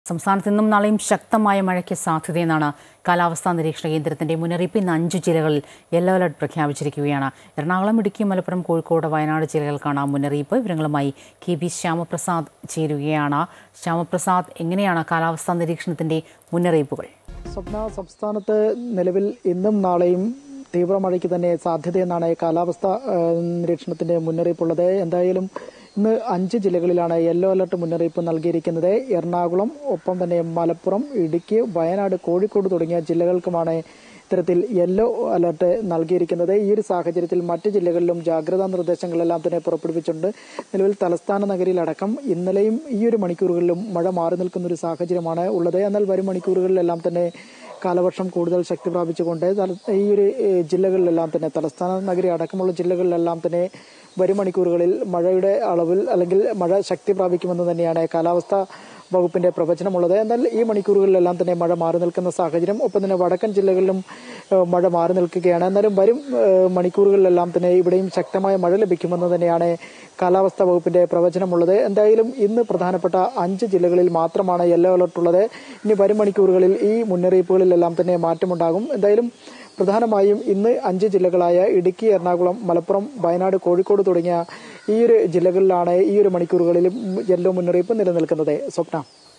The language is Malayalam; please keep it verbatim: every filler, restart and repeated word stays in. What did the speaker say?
സംസ്ഥാനത്ത് ഇന്നും നാളെയും ശക്തമായ മഴയ്ക്ക് സാധ്യതയെന്നാണ് കാലാവസ്ഥാ നിരീക്ഷണ കേന്ദ്രത്തിന്റെ മുന്നറിയിപ്പ്. ഇന്ന് അഞ്ച് ജില്ലകളിൽ യെല്ലോ അലർട്ട് പ്രഖ്യാപിച്ചിരിക്കുകയാണ്. എറണാകുളം, ഇടുക്കി, മലപ്പുറം, കോഴിക്കോട്, വയനാട് ജില്ലകൾക്കാണ് മുന്നറിയിപ്പ്. വിവരങ്ങളുമായി കെ ബി ശ്യാമപ്രസാദ് ചേരുകയാണ്. ശ്യാമപ്രസാദ്, എങ്ങനെയാണ് കാലാവസ്ഥാ നിരീക്ഷണത്തിന്റെ മുന്നറിയിപ്പുകൾ? സ്വപ്ന, സംസ്ഥാനത്ത് നിലവിൽ ഇന്നും നാളെയും തീവ്ര മഴയ്ക്ക് തന്നെ സാധ്യതയെന്നാണ് കാലാവസ്ഥാ നിരീക്ഷണത്തിന്റെ മുന്നറിയിപ്പുള്ളത്. എന്തായാലും ഇന്ന് അഞ്ച് ജില്ലകളിലാണ് യെല്ലോ അലർട്ട് മുന്നറിയിപ്പ് നൽകിയിരിക്കുന്നത്. എറണാകുളം, ഒപ്പം തന്നെ മലപ്പുറം, ഇടുക്കി, വയനാട്, കോഴിക്കോട് തുടങ്ങിയ ജില്ലകൾക്കുമാണ് ഇത്തരത്തിൽ യെല്ലോ അലർട്ട് നൽകിയിരിക്കുന്നത്. ഈ ഒരു സാഹചര്യത്തിൽ മറ്റ് ജില്ലകളിലും ജാഗ്രതാ നിർദ്ദേശങ്ങളെല്ലാം തന്നെ പുറപ്പെടുവിച്ചിട്ടുണ്ട്. നിലവിൽ തലസ്ഥാന നഗരിയിലടക്കം ഇന്നലെയും ഈ ഒരു മണിക്കൂറുകളിലും മഴ മാറി നിൽക്കുന്ന ഒരു സാഹചര്യമാണ് ഉള്ളത്. എന്നാൽ വരും മണിക്കൂറുകളിലെല്ലാം തന്നെ കാലവർഷം കൂടുതൽ ശക്തി പ്രാപിച്ചുകൊണ്ട് ഈ ഒരു ജില്ലകളിലെല്ലാം തന്നെ തലസ്ഥാന നഗരി അടക്കമുള്ള ജില്ലകളിലെല്ലാം തന്നെ വരും മണിക്കൂറുകളിൽ മഴയുടെ അളവിൽ അല്ലെങ്കിൽ മഴ ശക്തി പ്രാപിക്കുമെന്ന് തന്നെയാണ് കാലാവസ്ഥാ വകുപ്പിന്റെ പ്രവചനമുള്ളത്. എന്നാൽ ഈ മണിക്കൂറുകളിലെല്ലാം തന്നെ മഴ മാറി നിൽക്കുന്ന സാഹചര്യം, ഒപ്പം തന്നെ വടക്കൻ ജില്ലകളിലും മഴ മാറി നിൽക്കുകയാണ്. എന്നാലും വരും മണിക്കൂറുകളിലെല്ലാം തന്നെ ഇവിടെയും ശക്തമായ മഴ ലഭിക്കുമെന്ന് തന്നെയാണ് കാലാവസ്ഥാ വകുപ്പിന്റെ പ്രവചനമുള്ളത്. എന്തായാലും ഇന്ന് പ്രധാനപ്പെട്ട അഞ്ച് ജില്ലകളിൽ മാത്രമാണ് യെല്ലോ അലർട്ട് ഉള്ളത്. ഇനി വരും മണിക്കൂറുകളിൽ ഈ മുന്നറിയിപ്പുകളിലെല്ലാം തന്നെ മാറ്റമുണ്ടാകും. എന്തായാലും പ്രധാനമായും ഇന്ന് അഞ്ച് ജില്ലകളായ ഇടുക്കി, എറണാകുളം, മലപ്പുറം, വയനാട്, കോഴിക്കോട് തുടങ്ങിയ ഈ ഒരു ജില്ലകളിലാണ് ഈ ഒരു മണിക്കൂറുകളിലും യെല്ലോ മുന്നറിയിപ്പ് നിലനിൽക്കുന്നത്. സ്വപ്ന.